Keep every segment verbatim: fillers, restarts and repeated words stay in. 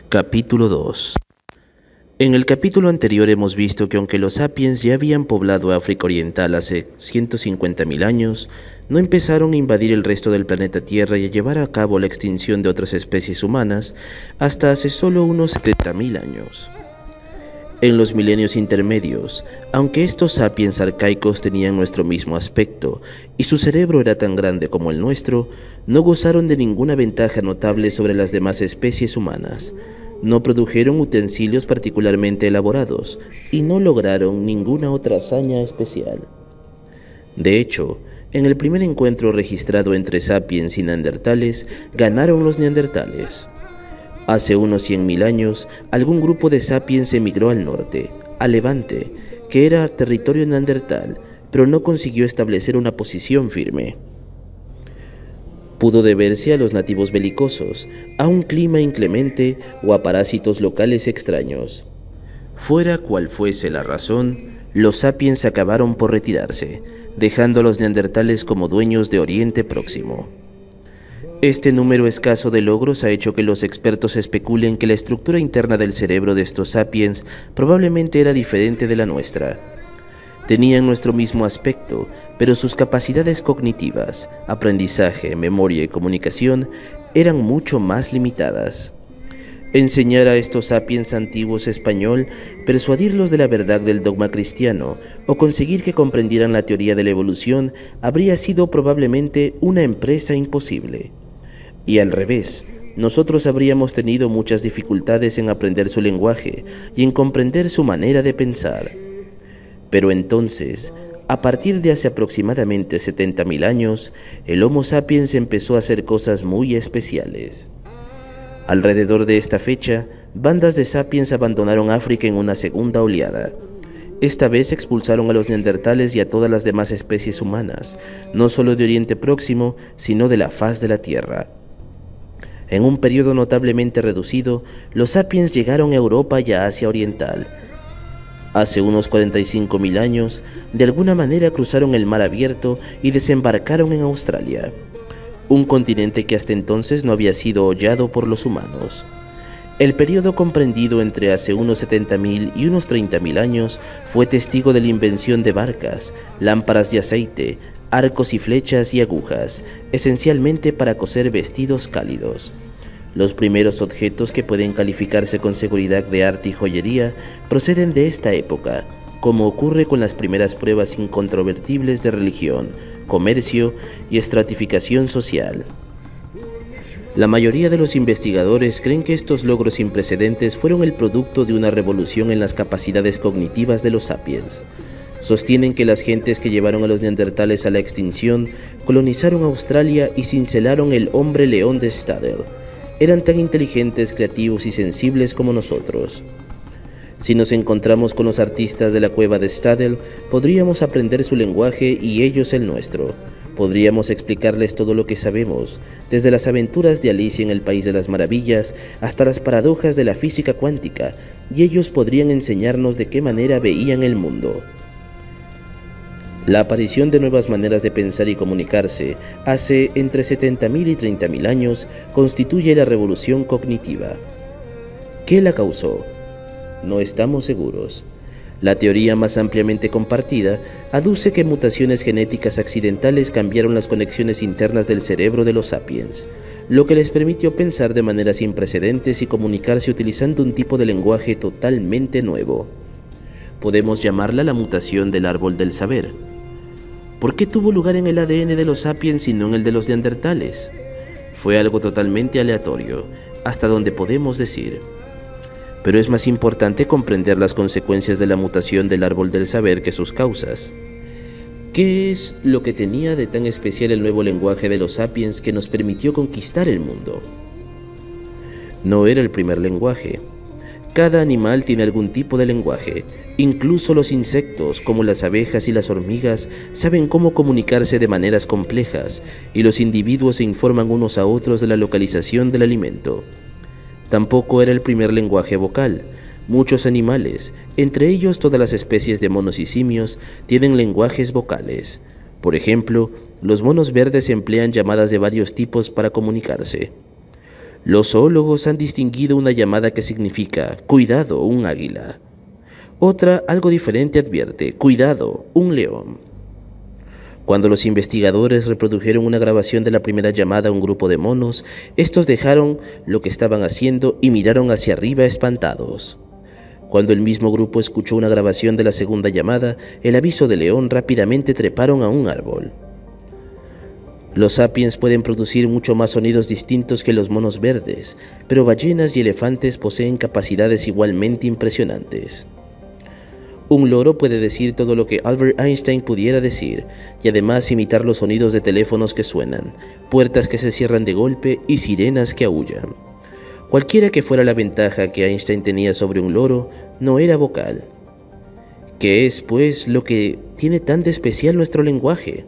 Capítulo dos. En el capítulo anterior hemos visto que aunque los sapiens ya habían poblado África Oriental hace ciento cincuenta mil años, no empezaron a invadir el resto del planeta Tierra y a llevar a cabo la extinción de otras especies humanas hasta hace solo unos setenta mil años. En los milenios intermedios, aunque estos sapiens arcaicos tenían nuestro mismo aspecto y su cerebro era tan grande como el nuestro, no gozaron de ninguna ventaja notable sobre las demás especies humanas. No produjeron utensilios particularmente elaborados y no lograron ninguna otra hazaña especial. De hecho, en el primer encuentro registrado entre sapiens y neandertales, ganaron los neandertales. Hace unos cien mil años, algún grupo de sapiens emigró al norte, a Levante, que era territorio neandertal, pero no consiguió establecer una posición firme. Pudo deberse a los nativos belicosos, a un clima inclemente o a parásitos locales extraños. Fuera cual fuese la razón, los sapiens acabaron por retirarse, dejando a los neandertales como dueños de Oriente Próximo. Este número escaso de logros ha hecho que los expertos especulen que la estructura interna del cerebro de estos sapiens probablemente era diferente de la nuestra. Tenían nuestro mismo aspecto, pero sus capacidades cognitivas, aprendizaje, memoria y comunicación eran mucho más limitadas. Enseñar a estos sapiens antiguos español, persuadirlos de la verdad del dogma cristiano o conseguir que comprendieran la teoría de la evolución habría sido probablemente una empresa imposible. Y al revés, nosotros habríamos tenido muchas dificultades en aprender su lenguaje y en comprender su manera de pensar. Pero entonces, a partir de hace aproximadamente setenta mil años, el Homo sapiens empezó a hacer cosas muy especiales. Alrededor de esta fecha, bandas de sapiens abandonaron África en una segunda oleada. Esta vez expulsaron a los neandertales y a todas las demás especies humanas, no solo de Oriente Próximo, sino de la faz de la Tierra. En un periodo notablemente reducido, los sapiens llegaron a Europa y a Asia Oriental. Hace unos cuarenta y cinco mil años, de alguna manera cruzaron el mar abierto y desembarcaron en Australia, un continente que hasta entonces no había sido hollado por los humanos. El periodo comprendido entre hace unos setenta mil y unos treinta mil años fue testigo de la invención de barcas, lámparas de aceite, arcos y flechas y agujas, esencialmente para coser vestidos cálidos. Los primeros objetos que pueden calificarse con seguridad de arte y joyería proceden de esta época, como ocurre con las primeras pruebas incontrovertibles de religión, comercio y estratificación social. La mayoría de los investigadores creen que estos logros sin precedentes fueron el producto de una revolución en las capacidades cognitivas de los sapiens. Sostienen que las gentes que llevaron a los neandertales a la extinción colonizaron Australia y cincelaron el hombre león de Stadel. Eran tan inteligentes, creativos y sensibles como nosotros. Si nos encontramos con los artistas de la cueva de Stadel, podríamos aprender su lenguaje y ellos el nuestro. Podríamos explicarles todo lo que sabemos, desde las aventuras de Alicia en el País de las Maravillas hasta las paradojas de la física cuántica, y ellos podrían enseñarnos de qué manera veían el mundo. La aparición de nuevas maneras de pensar y comunicarse hace entre setenta mil y treinta mil años constituye la revolución cognitiva. ¿Qué la causó? No estamos seguros. La teoría más ampliamente compartida aduce que mutaciones genéticas accidentales cambiaron las conexiones internas del cerebro de los sapiens, lo que les permitió pensar de manera sin precedentes y comunicarse utilizando un tipo de lenguaje totalmente nuevo. Podemos llamarla la mutación del árbol del saber. ¿Por qué tuvo lugar en el A D N de los sapiens y no en el de los neandertales? Fue algo totalmente aleatorio, hasta donde podemos decir. Pero es más importante comprender las consecuencias de la mutación del árbol del saber que sus causas. ¿Qué es lo que tenía de tan especial el nuevo lenguaje de los sapiens que nos permitió conquistar el mundo? No era el primer lenguaje. Cada animal tiene algún tipo de lenguaje. Incluso los insectos, como las abejas y las hormigas, saben cómo comunicarse de maneras complejas, y los individuos se informan unos a otros de la localización del alimento. Tampoco era el primer lenguaje vocal. Muchos animales, entre ellos todas las especies de monos y simios, tienen lenguajes vocales. Por ejemplo, los monos verdes emplean llamadas de varios tipos para comunicarse. Los zoólogos han distinguido una llamada que significa «cuidado, un águila». Otra, algo diferente, advierte «cuidado, un león». Cuando los investigadores reprodujeron una grabación de la primera llamada a un grupo de monos, estos dejaron lo que estaban haciendo y miraron hacia arriba espantados. Cuando el mismo grupo escuchó una grabación de la segunda llamada, el aviso de león, rápidamente treparon a un árbol. Los sapiens pueden producir mucho más sonidos distintos que los monos verdes, pero ballenas y elefantes poseen capacidades igualmente impresionantes. Un loro puede decir todo lo que Albert Einstein pudiera decir, y además imitar los sonidos de teléfonos que suenan, puertas que se cierran de golpe y sirenas que aúllan. Cualquiera que fuera la ventaja que Einstein tenía sobre un loro, no era vocal. ¿Qué es, pues, lo que tiene tan de especial nuestro lenguaje?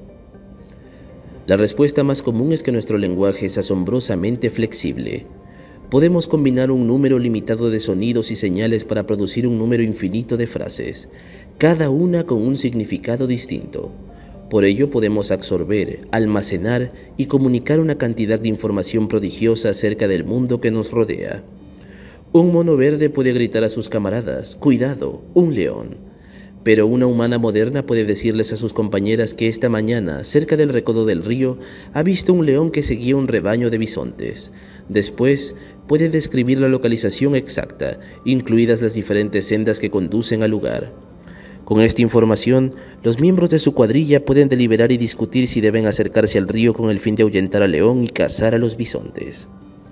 La respuesta más común es que nuestro lenguaje es asombrosamente flexible. Podemos combinar un número limitado de sonidos y señales para producir un número infinito de frases, cada una con un significado distinto. Por ello podemos absorber, almacenar y comunicar una cantidad de información prodigiosa acerca del mundo que nos rodea. Un mono verde puede gritar a sus camaradas, «cuidado, un león». Pero una humana moderna puede decirles a sus compañeras que esta mañana, cerca del recodo del río, ha visto un león que seguía un rebaño de bisontes. Después, puede describir la localización exacta, incluidas las diferentes sendas que conducen al lugar. Con esta información, los miembros de su cuadrilla pueden deliberar y discutir si deben acercarse al río con el fin de ahuyentar al león y cazar a los bisontes.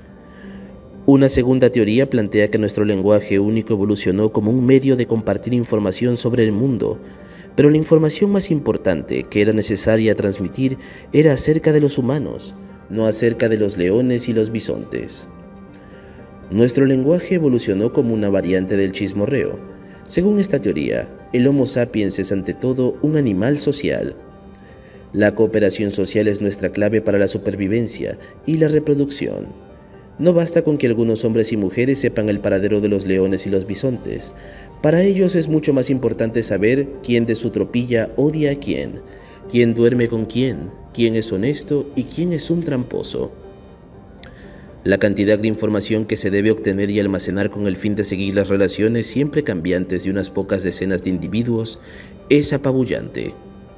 Una segunda teoría plantea que nuestro lenguaje único evolucionó como un medio de compartir información sobre el mundo, pero la información más importante que era necesaria transmitir era acerca de los humanos, no acerca de los leones y los bisontes. Nuestro lenguaje evolucionó como una variante del chismorreo. Según esta teoría, el Homo sapiens es ante todo un animal social. La cooperación social es nuestra clave para la supervivencia y la reproducción. No basta con que algunos hombres y mujeres sepan el paradero de los leones y los bisontes. Para ellos es mucho más importante saber quién de su tropilla odia a quién, quién duerme con quién, quién es honesto y quién es un tramposo. La cantidad de información que se debe obtener y almacenar con el fin de seguir las relaciones siempre cambiantes de unas pocas decenas de individuos es apabullante.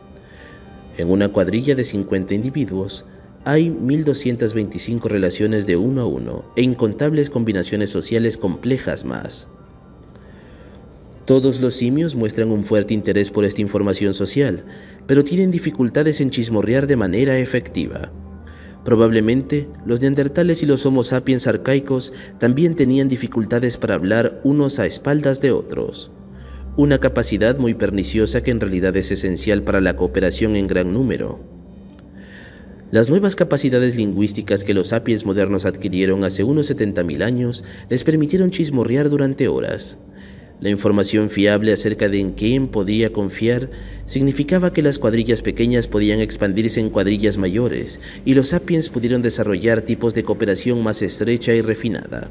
En una cuadrilla de cincuenta individuos, hay mil doscientas veinticinco relaciones de uno a uno e incontables combinaciones sociales complejas más. Todos los simios muestran un fuerte interés por esta información social, pero tienen dificultades en chismorrear de manera efectiva. Probablemente, los neandertales y los Homo sapiens arcaicos también tenían dificultades para hablar unos a espaldas de otros. Una capacidad muy perniciosa que en realidad es esencial para la cooperación en gran número. Las nuevas capacidades lingüísticas que los sapiens modernos adquirieron hace unos setenta mil años les permitieron chismorrear durante horas. La información fiable acerca de en quién podía confiar significaba que las cuadrillas pequeñas podían expandirse en cuadrillas mayores y los sapiens pudieron desarrollar tipos de cooperación más estrecha y refinada.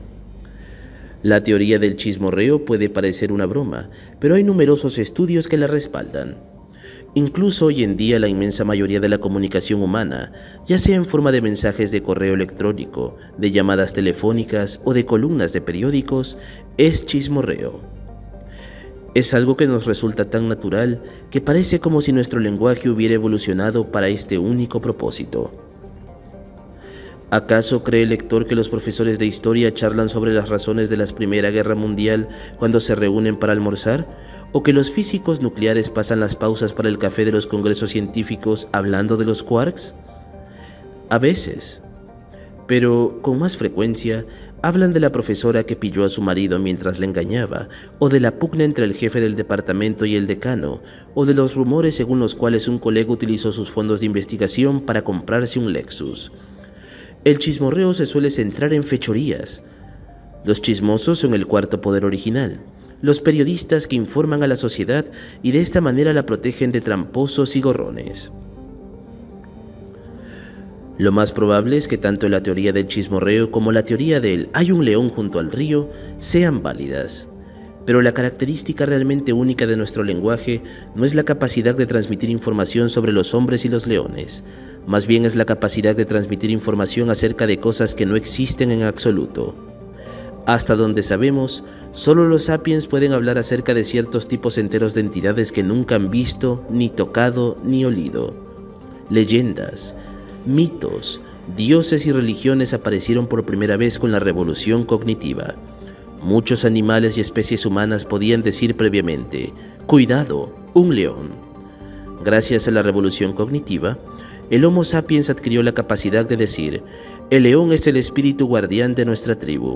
La teoría del chismorreo puede parecer una broma, pero hay numerosos estudios que la respaldan. Incluso hoy en día la inmensa mayoría de la comunicación humana, ya sea en forma de mensajes de correo electrónico, de llamadas telefónicas o de columnas de periódicos, es chismorreo. Es algo que nos resulta tan natural que parece como si nuestro lenguaje hubiera evolucionado para este único propósito. ¿Acaso cree el lector que los profesores de historia charlan sobre las razones de la Primera Guerra Mundial cuando se reúnen para almorzar? ¿O que los físicos nucleares pasan las pausas para el café de los congresos científicos hablando de los quarks? A veces, pero con más frecuencia, hablan de la profesora que pilló a su marido mientras le engañaba, o de la pugna entre el jefe del departamento y el decano, o de los rumores según los cuales un colega utilizó sus fondos de investigación para comprarse un Lexus. El chismorreo se suele centrar en fechorías. Los chismosos son el cuarto poder original, los periodistas que informan a la sociedad y de esta manera la protegen de tramposos y gorrones. Lo más probable es que tanto la teoría del chismorreo como la teoría del «hay un león junto al río» sean válidas. Pero la característica realmente única de nuestro lenguaje no es la capacidad de transmitir información sobre los hombres y los leones, más bien es la capacidad de transmitir información acerca de cosas que no existen en absoluto. Hasta donde sabemos, solo los sapiens pueden hablar acerca de ciertos tipos enteros de entidades que nunca han visto, ni tocado, ni olido. Leyendas, mitos, dioses y religiones aparecieron por primera vez con la revolución cognitiva. Muchos animales y especies humanas podían decir previamente, «Cuidado, un león». Gracias a la revolución cognitiva, el Homo sapiens adquirió la capacidad de decir, «El león es el espíritu guardián de nuestra tribu».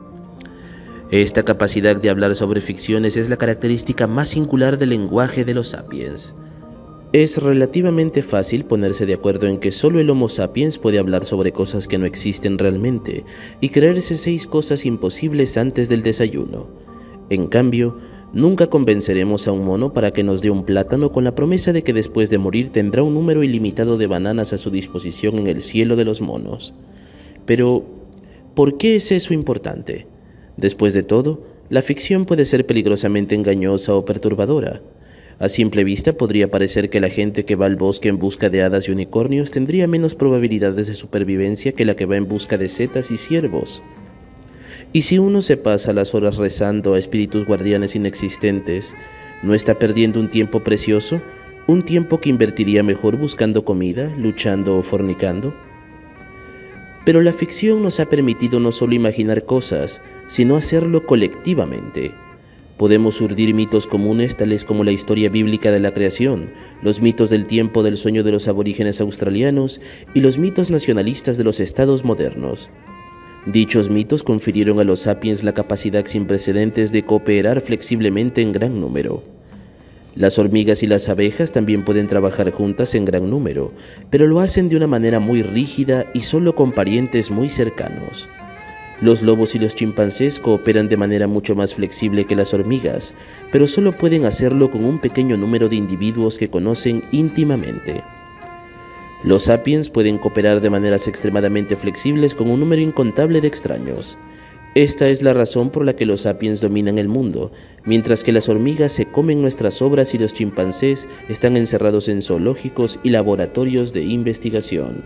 Esta capacidad de hablar sobre ficciones es la característica más singular del lenguaje de los sapiens. Es relativamente fácil ponerse de acuerdo en que solo el Homo sapiens puede hablar sobre cosas que no existen realmente y creerse seis cosas imposibles antes del desayuno. En cambio, nunca convenceremos a un mono para que nos dé un plátano con la promesa de que después de morir tendrá un número ilimitado de bananas a su disposición en el cielo de los monos. Pero, ¿por qué es eso importante? Después de todo, la ficción puede ser peligrosamente engañosa o perturbadora. A simple vista podría parecer que la gente que va al bosque en busca de hadas y unicornios tendría menos probabilidades de supervivencia que la que va en busca de setas y ciervos. Y si uno se pasa las horas rezando a espíritus guardianes inexistentes, ¿no está perdiendo un tiempo precioso? ¿Un tiempo que invertiría mejor buscando comida, luchando o fornicando? Pero la ficción nos ha permitido no solo imaginar cosas, sino hacerlo colectivamente. Podemos urdir mitos comunes tales como la historia bíblica de la creación, los mitos del tiempo del sueño de los aborígenes australianos y los mitos nacionalistas de los estados modernos. Dichos mitos confirieron a los sapiens la capacidad sin precedentes de cooperar flexiblemente en gran número. Las hormigas y las abejas también pueden trabajar juntas en gran número, pero lo hacen de una manera muy rígida y solo con parientes muy cercanos. Los lobos y los chimpancés cooperan de manera mucho más flexible que las hormigas, pero solo pueden hacerlo con un pequeño número de individuos que conocen íntimamente. Los sapiens pueden cooperar de maneras extremadamente flexibles con un número incontable de extraños. Esta es la razón por la que los sapiens dominan el mundo, mientras que las hormigas se comen nuestras obras y los chimpancés están encerrados en zoológicos y laboratorios de investigación.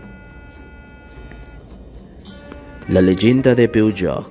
La leyenda de Peugeot.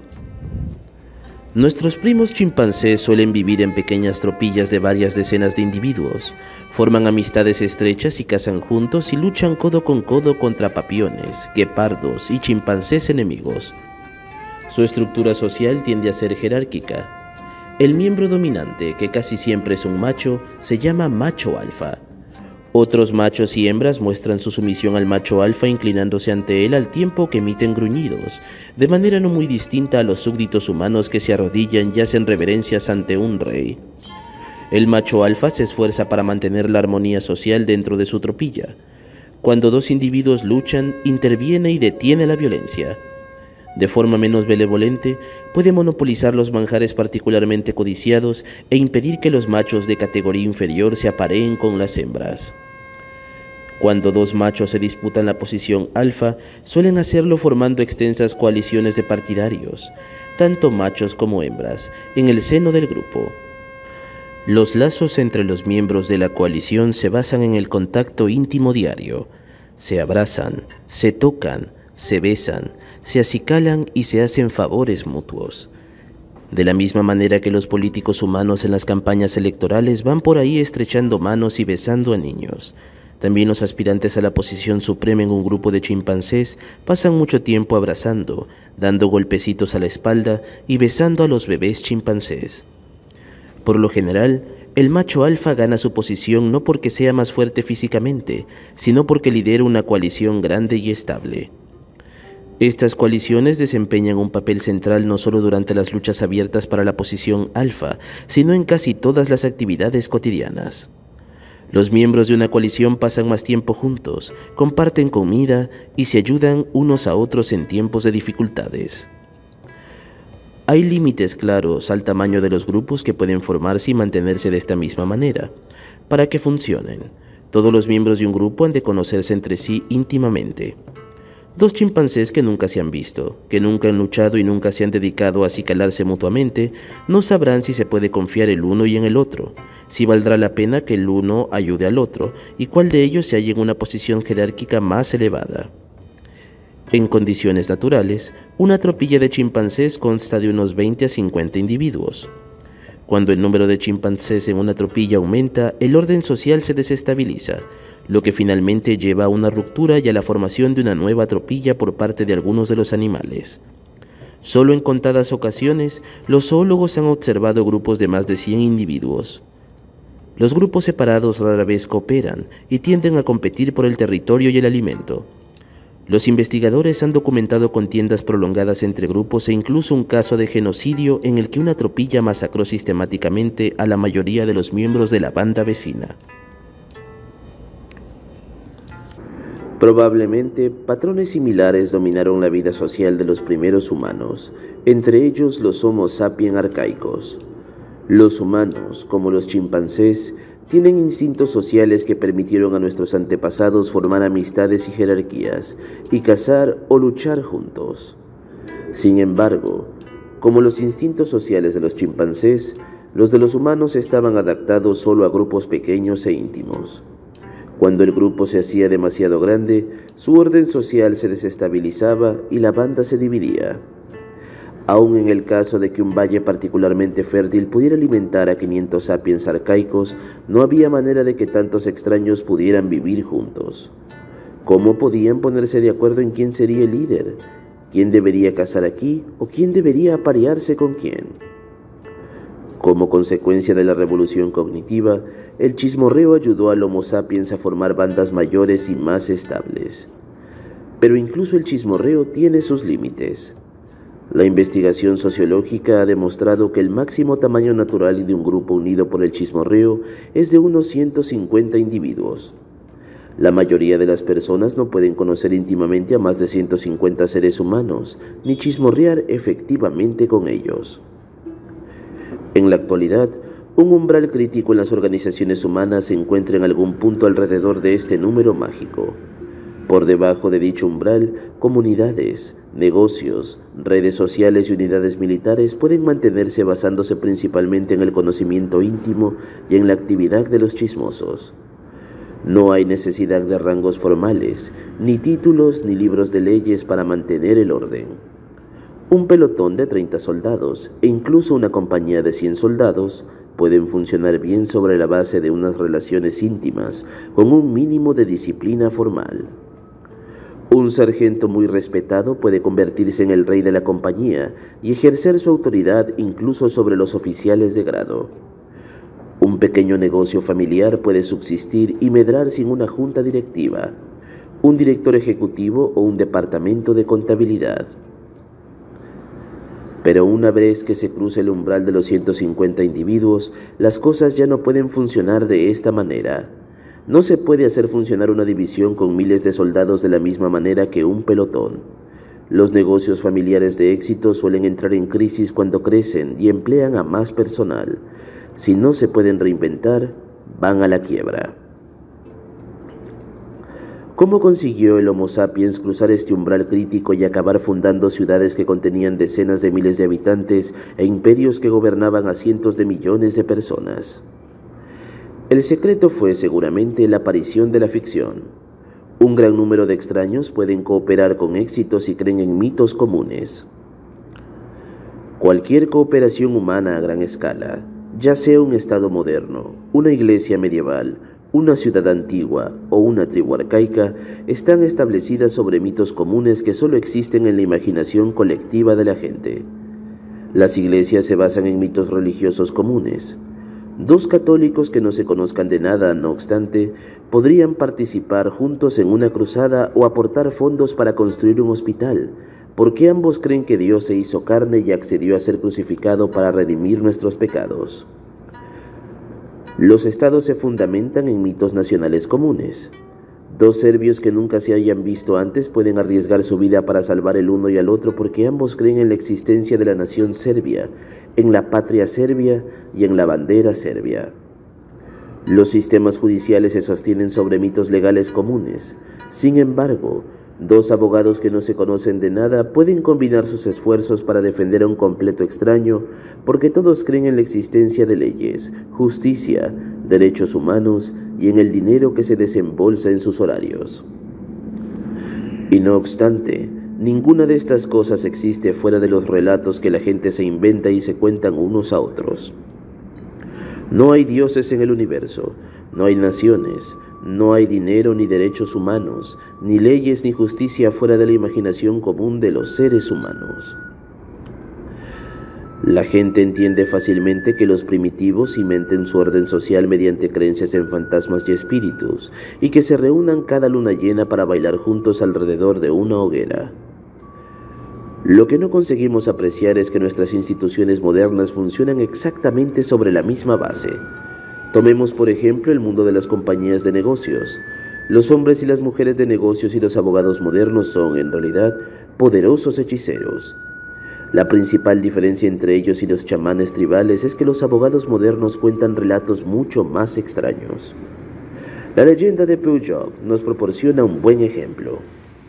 Nuestros primos chimpancés suelen vivir en pequeñas tropillas de varias decenas de individuos, forman amistades estrechas y cazan juntos y luchan codo con codo contra papiones, guepardos y chimpancés enemigos. Su estructura social tiende a ser jerárquica. El miembro dominante, que casi siempre es un macho, se llama macho alfa. Otros machos y hembras muestran su sumisión al macho alfa inclinándose ante él al tiempo que emiten gruñidos, de manera no muy distinta a los súbditos humanos que se arrodillan y hacen reverencias ante un rey. El macho alfa se esfuerza para mantener la armonía social dentro de su tropilla. Cuando dos individuos luchan, interviene y detiene la violencia. De forma menos benevolente, puede monopolizar los manjares particularmente codiciados e impedir que los machos de categoría inferior se apareen con las hembras. Cuando dos machos se disputan la posición alfa, suelen hacerlo formando extensas coaliciones de partidarios, tanto machos como hembras, en el seno del grupo. Los lazos entre los miembros de la coalición se basan en el contacto íntimo diario. Se abrazan, se tocan, se besan, se acicalan y se hacen favores mutuos. De la misma manera que los políticos humanos en las campañas electorales van por ahí estrechando manos y besando a niños, también los aspirantes a la posición suprema en un grupo de chimpancés pasan mucho tiempo abrazando, dando golpecitos a la espalda y besando a los bebés chimpancés. Por lo general, el macho alfa gana su posición no porque sea más fuerte físicamente, sino porque lidera una coalición grande y estable. Estas coaliciones desempeñan un papel central no solo durante las luchas abiertas para la posición alfa, sino en casi todas las actividades cotidianas. Los miembros de una coalición pasan más tiempo juntos, comparten comida y se ayudan unos a otros en tiempos de dificultades. Hay límites claros al tamaño de los grupos que pueden formarse y mantenerse de esta misma manera. Para que funcionen, todos los miembros de un grupo han de conocerse entre sí íntimamente. Dos chimpancés que nunca se han visto, que nunca han luchado y nunca se han dedicado a acicalarse mutuamente, no sabrán si se puede confiar el uno y en el otro, si valdrá la pena que el uno ayude al otro y cuál de ellos se halla en una posición jerárquica más elevada. En condiciones naturales, una tropilla de chimpancés consta de unos veinte a cincuenta individuos. Cuando el número de chimpancés en una tropilla aumenta, el orden social se desestabiliza, lo que finalmente lleva a una ruptura y a la formación de una nueva tropilla por parte de algunos de los animales. Solo en contadas ocasiones, los zoólogos han observado grupos de más de cien individuos. Los grupos separados rara vez cooperan y tienden a competir por el territorio y el alimento. Los investigadores han documentado contiendas prolongadas entre grupos e incluso un caso de genocidio en el que una tropilla masacró sistemáticamente a la mayoría de los miembros de la banda vecina. Probablemente, patrones similares dominaron la vida social de los primeros humanos, entre ellos los Homo sapiens arcaicos. Los humanos, como los chimpancés, tienen instintos sociales que permitieron a nuestros antepasados formar amistades y jerarquías, y cazar o luchar juntos. Sin embargo, como los instintos sociales de los chimpancés, los de los humanos estaban adaptados solo a grupos pequeños e íntimos. Cuando el grupo se hacía demasiado grande, su orden social se desestabilizaba y la banda se dividía. Aun en el caso de que un valle particularmente fértil pudiera alimentar a quinientos sapiens arcaicos, no había manera de que tantos extraños pudieran vivir juntos. ¿Cómo podían ponerse de acuerdo en quién sería el líder? ¿Quién debería cazar aquí o quién debería aparearse con quién? Como consecuencia de la revolución cognitiva, el chismorreo ayudó al Homo sapiens a formar bandas mayores y más estables. Pero incluso el chismorreo tiene sus límites. La investigación sociológica ha demostrado que el máximo tamaño natural de un grupo unido por el chismorreo es de unos ciento cincuenta individuos. La mayoría de las personas no pueden conocer íntimamente a más de ciento cincuenta seres humanos, ni chismorrear efectivamente con ellos. En la actualidad, un umbral crítico en las organizaciones humanas se encuentra en algún punto alrededor de este número mágico. Por debajo de dicho umbral, comunidades, negocios, redes sociales y unidades militares pueden mantenerse basándose principalmente en el conocimiento íntimo y en la actividad de los chismosos. No hay necesidad de rangos formales, ni títulos ni libros de leyes para mantener el orden. Un pelotón de treinta soldados e incluso una compañía de cien soldados pueden funcionar bien sobre la base de unas relaciones íntimas con un mínimo de disciplina formal. Un sargento muy respetado puede convertirse en el rey de la compañía y ejercer su autoridad incluso sobre los oficiales de grado. Un pequeño negocio familiar puede subsistir y medrar sin una junta directiva, un director ejecutivo o un departamento de contabilidad. Pero una vez que se cruce el umbral de los ciento cincuenta individuos, las cosas ya no pueden funcionar de esta manera. No se puede hacer funcionar una división con miles de soldados de la misma manera que un pelotón. Los negocios familiares de éxito suelen entrar en crisis cuando crecen y emplean a más personal. Si no se pueden reinventar, van a la quiebra. ¿Cómo consiguió el Homo sapiens cruzar este umbral crítico y acabar fundando ciudades que contenían decenas de miles de habitantes e imperios que gobernaban a cientos de millones de personas? El secreto fue seguramente la aparición de la ficción. Un gran número de extraños pueden cooperar con éxito si creen en mitos comunes. Cualquier cooperación humana a gran escala, ya sea un estado moderno, una iglesia medieval, una ciudad antigua o una tribu arcaica, están establecidas sobre mitos comunes que solo existen en la imaginación colectiva de la gente. Las iglesias se basan en mitos religiosos comunes. Dos católicos que no se conozcan de nada, no obstante, podrían participar juntos en una cruzada o aportar fondos para construir un hospital, porque ambos creen que Dios se hizo carne y accedió a ser crucificado para redimir nuestros pecados. Los estados se fundamentan en mitos nacionales comunes. Dos serbios que nunca se hayan visto antes pueden arriesgar su vida para salvar el uno y al otro porque ambos creen en la existencia de la nación serbia, en la patria serbia y en la bandera serbia. Los sistemas judiciales se sostienen sobre mitos legales comunes. Sin embargo, Dos abogados que no se conocen de nada pueden combinar sus esfuerzos para defender a un completo extraño porque todos creen en la existencia de leyes, justicia, derechos humanos y en el dinero que se desembolsa en sus horarios. Y no obstante, ninguna de estas cosas existe fuera de los relatos que la gente se inventa y se cuentan unos a otros. No hay dioses en el universo, no hay naciones, no hay dinero ni derechos humanos, ni leyes ni justicia fuera de la imaginación común de los seres humanos. La gente entiende fácilmente que los primitivos cimenten su orden social mediante creencias en fantasmas y espíritus, y que se reúnan cada luna llena para bailar juntos alrededor de una hoguera. Lo que no conseguimos apreciar es que nuestras instituciones modernas funcionan exactamente sobre la misma base. Tomemos por ejemplo el mundo de las compañías de negocios. Los hombres y las mujeres de negocios y los abogados modernos son, en realidad, poderosos hechiceros. La principal diferencia entre ellos y los chamanes tribales es que los abogados modernos cuentan relatos mucho más extraños. La leyenda de Peugeot nos proporciona un buen ejemplo.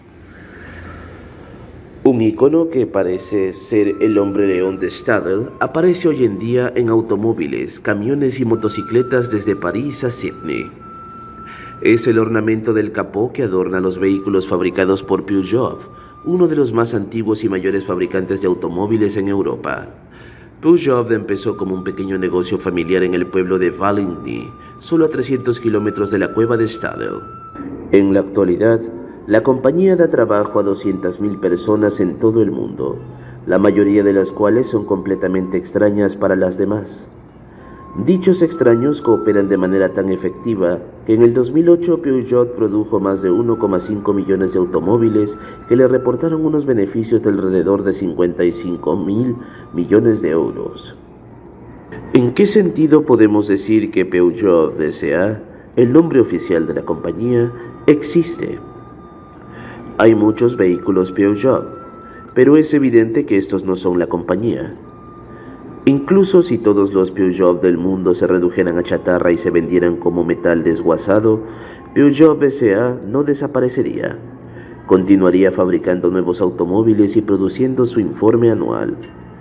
Un ícono que parece ser el hombre león de Stadel aparece hoy en día en automóviles, camiones y motocicletas desde París a Sydney. Es el ornamento del capó que adorna los vehículos fabricados por Peugeot, uno de los más antiguos y mayores fabricantes de automóviles en Europa. Peugeot empezó como un pequeño negocio familiar en el pueblo de Valligny, solo a trescientos kilómetros de la cueva de Stadel. En la actualidad, la compañía da trabajo a doscientas mil personas en todo el mundo, la mayoría de las cuales son completamente extrañas para las demás. Dichos extraños cooperan de manera tan efectiva que en el dos mil ocho Peugeot produjo más de uno coma cinco millones de automóviles que le reportaron unos beneficios de alrededor de cincuenta y cinco mil millones de euros. ¿En qué sentido podemos decir que Peugeot S A, el nombre oficial de la compañía, existe? Hay muchos vehículos Peugeot, pero es evidente que estos no son la compañía. Incluso si todos los Peugeot del mundo se redujeran a chatarra y se vendieran como metal desguazado, Peugeot S A no desaparecería. Continuaría fabricando nuevos automóviles y produciendo su informe anual.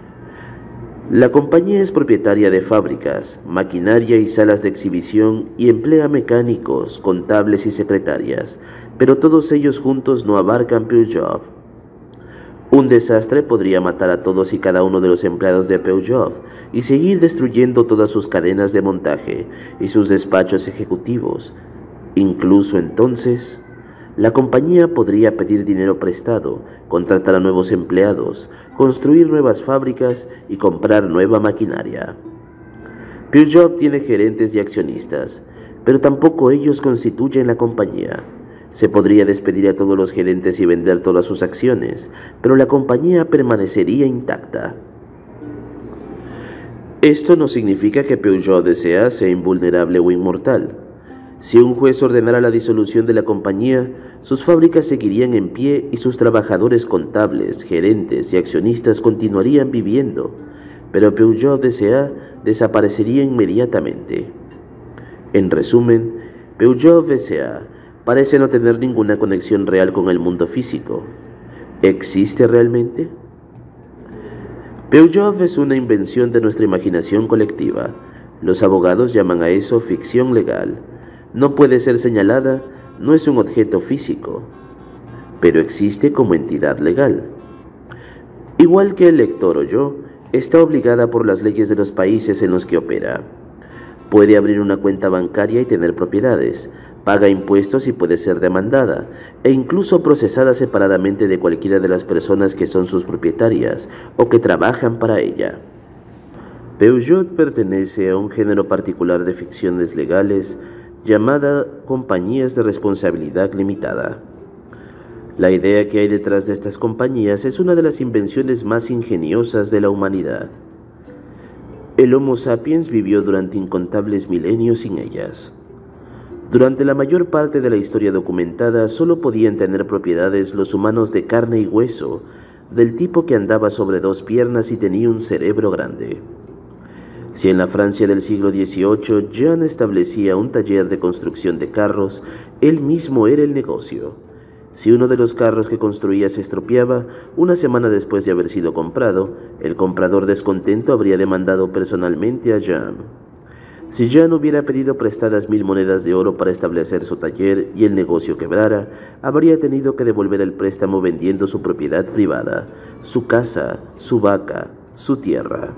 La compañía es propietaria de fábricas, maquinaria y salas de exhibición y emplea mecánicos, contables y secretarias, pero todos ellos juntos no abarcan Peugeot. Un desastre podría matar a todos y cada uno de los empleados de Peugeot y seguir destruyendo todas sus cadenas de montaje y sus despachos ejecutivos. Incluso entonces, la compañía podría pedir dinero prestado, contratar a nuevos empleados, construir nuevas fábricas y comprar nueva maquinaria. Peugeot tiene gerentes y accionistas, pero tampoco ellos constituyen la compañía. Se podría despedir a todos los gerentes y vender todas sus acciones, pero la compañía permanecería intacta. Esto no significa que Peugeot S A sea invulnerable o inmortal. Si un juez ordenara la disolución de la compañía, sus fábricas seguirían en pie y sus trabajadores contables, gerentes y accionistas continuarían viviendo, pero Peugeot S A desaparecería inmediatamente. En resumen, Peugeot S A parece no tener ninguna conexión real con el mundo físico. ¿Existe realmente? Peugeot es una invención de nuestra imaginación colectiva. Los abogados llaman a eso ficción legal. No puede ser señalada, no es un objeto físico, pero existe como entidad legal. Igual que el lector o yo, está obligada por las leyes de los países en los que opera. Puede abrir una cuenta bancaria y tener propiedades, paga impuestos y puede ser demandada, e incluso procesada separadamente de cualquiera de las personas que son sus propietarias o que trabajan para ella. Peugeot pertenece a un género particular de ficciones legales llamada compañías de responsabilidad limitada. La idea que hay detrás de estas compañías es una de las invenciones más ingeniosas de la humanidad. El Homo sapiens vivió durante incontables milenios sin ellas. Durante la mayor parte de la historia documentada, solo podían tener propiedades los humanos de carne y hueso, del tipo que andaba sobre dos piernas y tenía un cerebro grande. Si en la Francia del siglo dieciocho Jean establecía un taller de construcción de carros, él mismo era el negocio. Si uno de los carros que construía se estropeaba, una semana después de haber sido comprado, el comprador descontento habría demandado personalmente a Jean. Si Jean hubiera pedido prestadas mil monedas de oro para establecer su taller y el negocio quebrara, habría tenido que devolver el préstamo vendiendo su propiedad privada, su casa, su vaca, su tierra.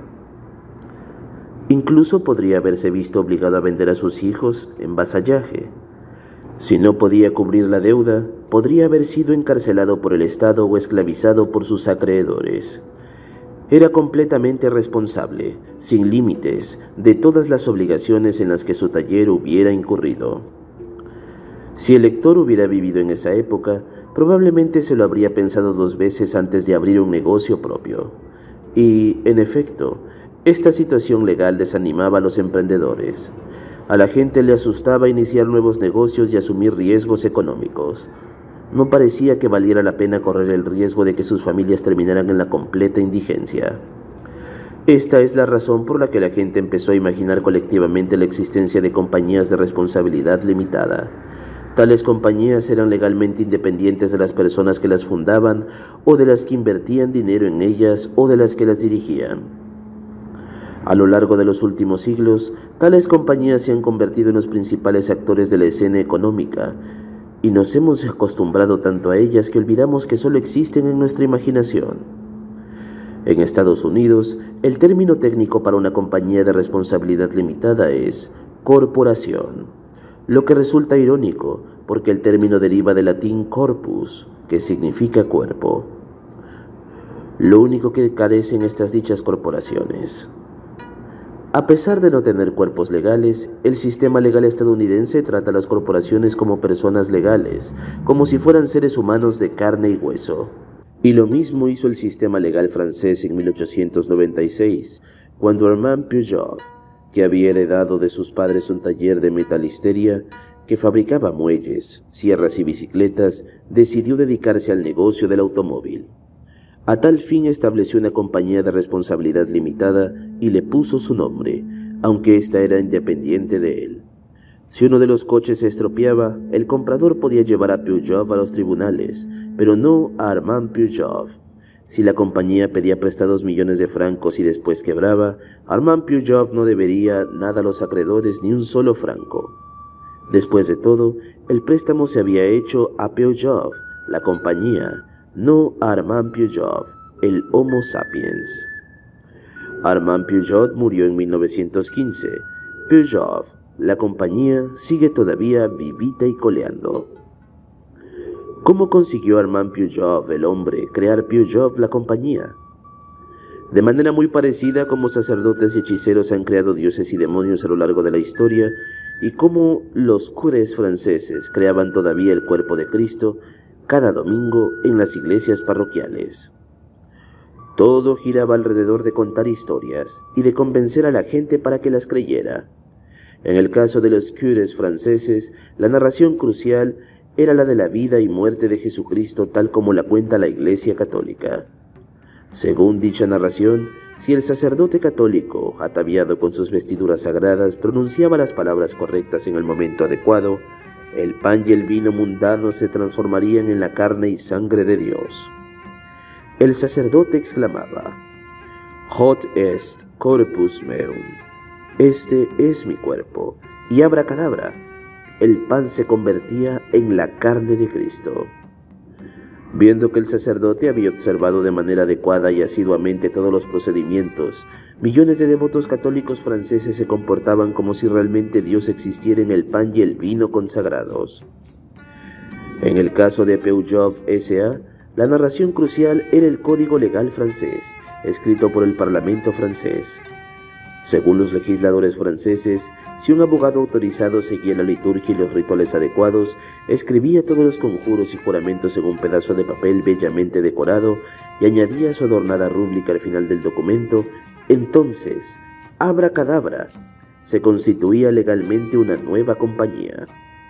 Incluso podría haberse visto obligado a vender a sus hijos en vasallaje. Si no podía cubrir la deuda, podría haber sido encarcelado por el Estado o esclavizado por sus acreedores. Era completamente responsable, sin límites, de todas las obligaciones en las que su taller hubiera incurrido. Si el lector hubiera vivido en esa época, probablemente se lo habría pensado dos veces antes de abrir un negocio propio. Y, en efecto, esta situación legal desanimaba a los emprendedores. A la gente le asustaba iniciar nuevos negocios y asumir riesgos económicos. No parecía que valiera la pena correr el riesgo de que sus familias terminaran en la completa indigencia. Esta es la razón por la que la gente empezó a imaginar colectivamente la existencia de compañías de responsabilidad limitada. Tales compañías eran legalmente independientes de las personas que las fundaban, o de las que invertían dinero en ellas, o de las que las dirigían. A lo largo de los últimos siglos, tales compañías se han convertido en los principales actores de la escena económica, y nos hemos acostumbrado tanto a ellas que olvidamos que solo existen en nuestra imaginación. En Estados Unidos, el término técnico para una compañía de responsabilidad limitada es corporación, lo que resulta irónico porque el término deriva del latín corpus, que significa cuerpo. Lo único que carecen estas dichas corporaciones. A pesar de no tener cuerpos legales, el sistema legal estadounidense trata a las corporaciones como personas legales, como si fueran seres humanos de carne y hueso. Y lo mismo hizo el sistema legal francés en mil ochocientos noventa y seis, cuando Armand Peugeot, que había heredado de sus padres un taller de metalistería que fabricaba muelles, sierras y bicicletas, decidió dedicarse al negocio del automóvil. A tal fin estableció una compañía de responsabilidad limitada y le puso su nombre, aunque ésta era independiente de él. Si uno de los coches se estropeaba, el comprador podía llevar a Peugeot a los tribunales, pero no a Armand Peugeot. Si la compañía pedía prestados millones de francos y después quebraba, Armand Peugeot no debería nada a los acreedores ni un solo franco. Después de todo, el préstamo se había hecho a Peugeot, la compañía, no a Armand Peugeot, el Homo sapiens. Armand Peugeot murió en mil novecientos quince. Peugeot, la compañía, sigue todavía vivita y coleando. ¿Cómo consiguió Armand Peugeot, el hombre, crear Peugeot, la compañía? De manera muy parecida como sacerdotes y hechiceros han creado dioses y demonios a lo largo de la historia, y como los cures franceses creaban todavía el cuerpo de Cristo cada domingo en las iglesias parroquiales. Todo giraba alrededor de contar historias y de convencer a la gente para que las creyera. En el caso de los cures franceses, la narración crucial era la de la vida y muerte de Jesucristo tal como la cuenta la Iglesia Católica. Según dicha narración, si el sacerdote católico, ataviado con sus vestiduras sagradas, pronunciaba las palabras correctas en el momento adecuado, el pan y el vino mundanos se transformarían en la carne y sangre de Dios. El sacerdote exclamaba: «Hoc est corpus meum», este es mi cuerpo, y abracadabra, el pan se convertía en la carne de Cristo. Viendo que el sacerdote había observado de manera adecuada y asiduamente todos los procedimientos, millones de devotos católicos franceses se comportaban como si realmente Dios existiera en el pan y el vino consagrados. En el caso de Peugeot S A, la narración crucial era el Código Legal francés, escrito por el Parlamento francés. Según los legisladores franceses, si un abogado autorizado seguía la liturgia y los rituales adecuados, escribía todos los conjuros y juramentos en un pedazo de papel bellamente decorado y añadía su adornada rúbrica al final del documento, entonces, abracadabra, se constituía legalmente una nueva compañía.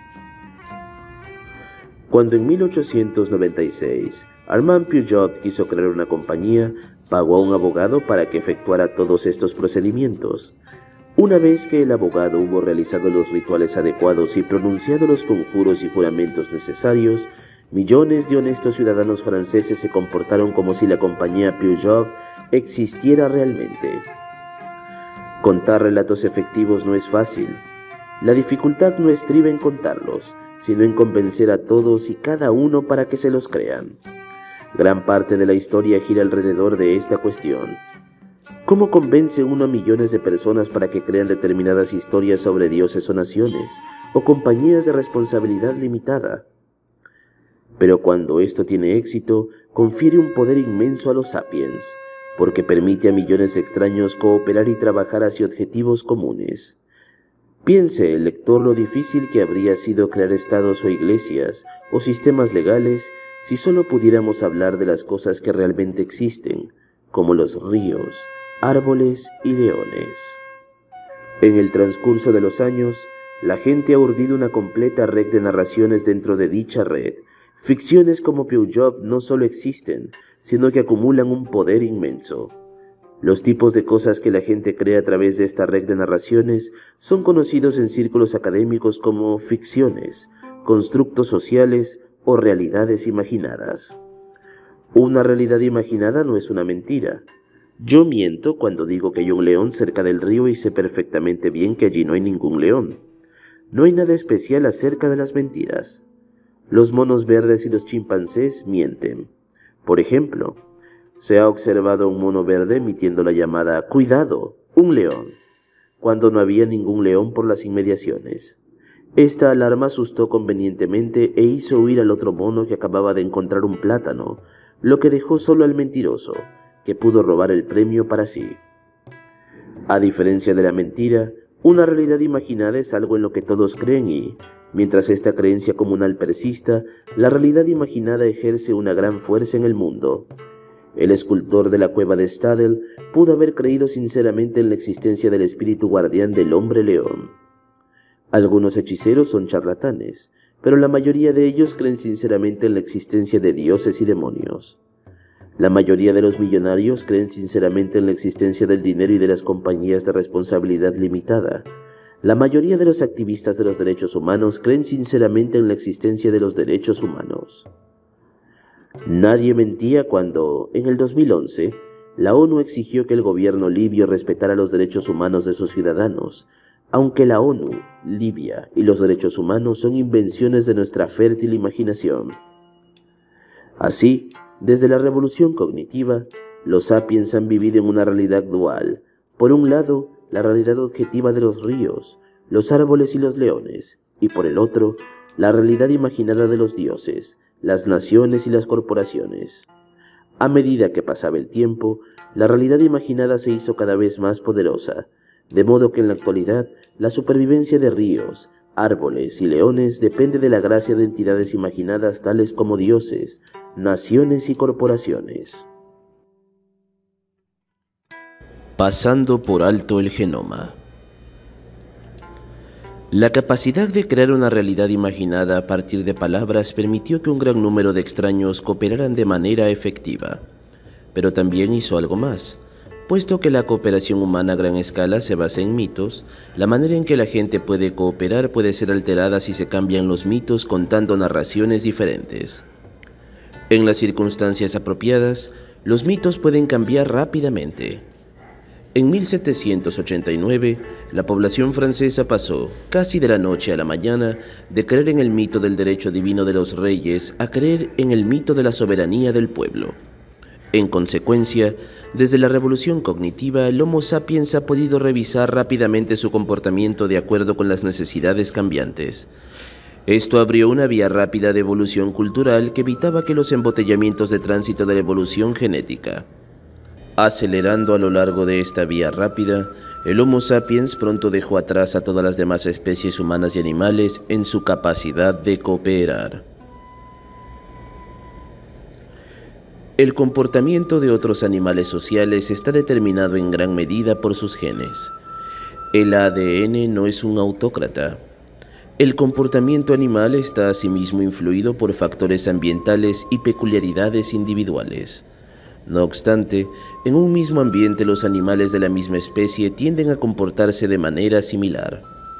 Cuando en mil ochocientos noventa y seis Armand Peugeot quiso crear una compañía, pagó a un abogado para que efectuara todos estos procedimientos. Una vez que el abogado hubo realizado los rituales adecuados y pronunciado los conjuros y juramentos necesarios, millones de honestos ciudadanos franceses se comportaron como si la compañía Peugeot existiera realmente. Contar relatos efectivos no es fácil. La dificultad no estriba en contarlos, sino en convencer a todos y cada uno para que se los crean. Gran parte de la historia gira alrededor de esta cuestión. ¿Cómo convence uno a millones de personas para que crean determinadas historias sobre dioses o naciones, o compañías de responsabilidad limitada? Pero cuando esto tiene éxito, confiere un poder inmenso a los sapiens, porque permite a millones de extraños cooperar y trabajar hacia objetivos comunes. Piense el lector lo difícil que habría sido crear estados o iglesias, o sistemas legales, si solo pudiéramos hablar de las cosas que realmente existen, como los ríos, árboles y leones. En el transcurso de los años, la gente ha urdido una completa red de narraciones dentro de dicha red. Ficciones como Peugeot no solo existen, sino que acumulan un poder inmenso. Los tipos de cosas que la gente crea a través de esta red de narraciones son conocidos en círculos académicos como ficciones, constructos sociales o realidades imaginadas. Una realidad imaginada no es una mentira. Yo miento cuando digo que hay un león cerca del río y sé perfectamente bien que allí no hay ningún león. No hay nada especial acerca de las mentiras. Los monos verdes y los chimpancés mienten. Por ejemplo, se ha observado a un mono verde emitiendo la llamada ¡cuidado! ¡Un león!, cuando no había ningún león por las inmediaciones. Esta alarma asustó convenientemente e hizo huir al otro mono que acababa de encontrar un plátano, lo que dejó solo al mentiroso, que pudo robar el premio para sí. A diferencia de la mentira, una realidad imaginada es algo en lo que todos creen y, mientras esta creencia comunal persista, la realidad imaginada ejerce una gran fuerza en el mundo. El escultor de la cueva de Stadel pudo haber creído sinceramente en la existencia del espíritu guardián del hombre león. Algunos hechiceros son charlatanes, pero la mayoría de ellos creen sinceramente en la existencia de dioses y demonios. La mayoría de los millonarios creen sinceramente en la existencia del dinero y de las compañías de responsabilidad limitada. La mayoría de los activistas de los derechos humanos creen sinceramente en la existencia de los derechos humanos. Nadie mentía cuando, en el dos mil once, la ONU exigió que el gobierno libio respetara los derechos humanos de sus ciudadanos, aunque la ONU, Libia y los derechos humanos son invenciones de nuestra fértil imaginación. Así, desde la revolución cognitiva, los sapiens han vivido en una realidad dual. Por un lado, la realidad objetiva de los ríos, los árboles y los leones, y por el otro, la realidad imaginada de los dioses, las naciones y las corporaciones. A medida que pasaba el tiempo, la realidad imaginada se hizo cada vez más poderosa, de modo que en la actualidad la supervivencia de ríos, árboles y leones depende de la gracia de entidades imaginadas tales como dioses, naciones y corporaciones. Pasando por alto el genoma. La capacidad de crear una realidad imaginada a partir de palabras permitió que un gran número de extraños cooperaran de manera efectiva. Pero también hizo algo más. Puesto que la cooperación humana a gran escala se basa en mitos, la manera en que la gente puede cooperar puede ser alterada si se cambian los mitos contando narraciones diferentes. En las circunstancias apropiadas, los mitos pueden cambiar rápidamente. En mil setecientos ochenta y nueve, la población francesa pasó, casi de la noche a la mañana, de creer en el mito del derecho divino de los reyes a creer en el mito de la soberanía del pueblo. En consecuencia, desde la revolución cognitiva, el Homo sapiens ha podido revisar rápidamente su comportamiento de acuerdo con las necesidades cambiantes. Esto abrió una vía rápida de evolución cultural que evitaba que los embotellamientos de tránsito de la evolución genética. Acelerando a lo largo de esta vía rápida, el Homo sapiens pronto dejó atrás a todas las demás especies humanas y animales en su capacidad de cooperar. El comportamiento de otros animales sociales está determinado en gran medida por sus genes. El A D N no es un autócrata. El comportamiento animal está asimismo influido por factores ambientales y peculiaridades individuales. No obstante, en un mismo ambiente los animales de la misma especie tienden a comportarse de manera similar.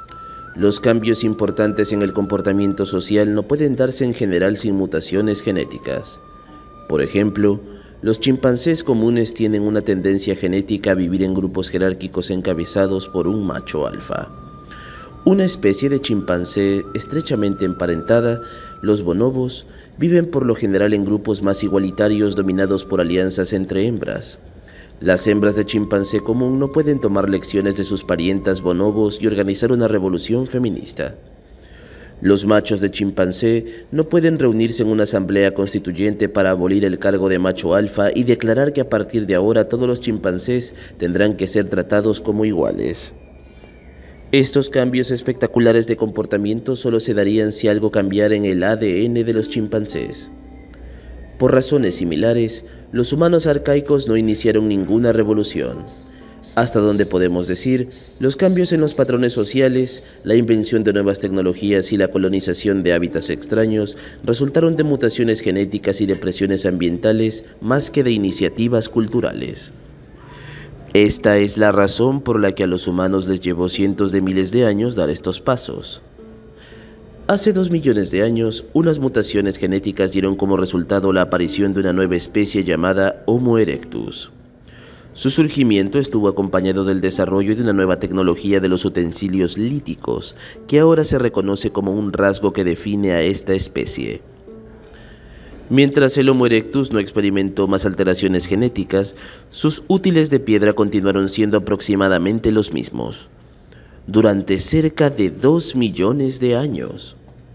Los cambios importantes en el comportamiento social no pueden darse en general sin mutaciones genéticas. Por ejemplo, los chimpancés comunes tienen una tendencia genética a vivir en grupos jerárquicos encabezados por un macho alfa. Una especie de chimpancé estrechamente emparentada, los bonobos, viven por lo general en grupos más igualitarios dominados por alianzas entre hembras. Las hembras de chimpancé común no pueden tomar lecciones de sus parientas bonobos y organizar una revolución feminista. Los machos de chimpancé no pueden reunirse en una asamblea constituyente para abolir el cargo de macho alfa y declarar que a partir de ahora todos los chimpancés tendrán que ser tratados como iguales. Estos cambios espectaculares de comportamiento solo se darían si algo cambiara en el A D N de los chimpancés. Por razones similares, los humanos arcaicos no iniciaron ninguna revolución. Hasta donde podemos decir, los cambios en los patrones sociales, la invención de nuevas tecnologías y la colonización de hábitats extraños resultaron de mutaciones genéticas y de presiones ambientales más que de iniciativas culturales. Esta es la razón por la que a los humanos les llevó cientos de miles de años dar estos pasos. Hace dos millones de años, unas mutaciones genéticas dieron como resultado la aparición de una nueva especie llamada Homo erectus. Su surgimiento estuvo acompañado del desarrollo de una nueva tecnología de los utensilios líticos, que ahora se reconoce como un rasgo que define a esta especie. Mientras el Homo erectus no experimentó más alteraciones genéticas, sus útiles de piedra continuaron siendo aproximadamente los mismos, durante cerca de dos millones de años.